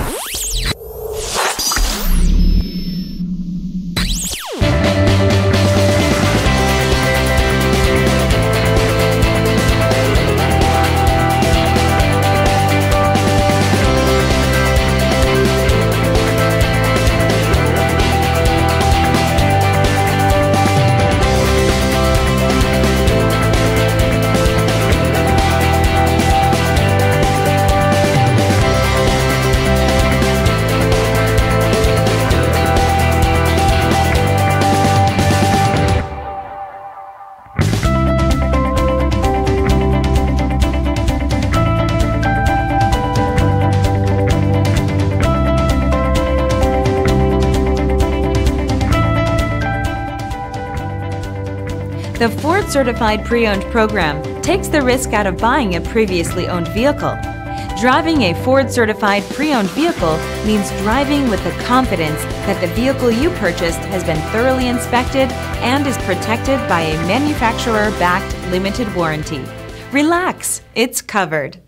The Ford Certified Pre-Owned program takes the risk out of buying a previously owned vehicle. Driving a Ford Certified Pre-Owned vehicle means driving with the confidence that the vehicle you purchased has been thoroughly inspected and is protected by a manufacturer-backed limited warranty. Relax, it's covered.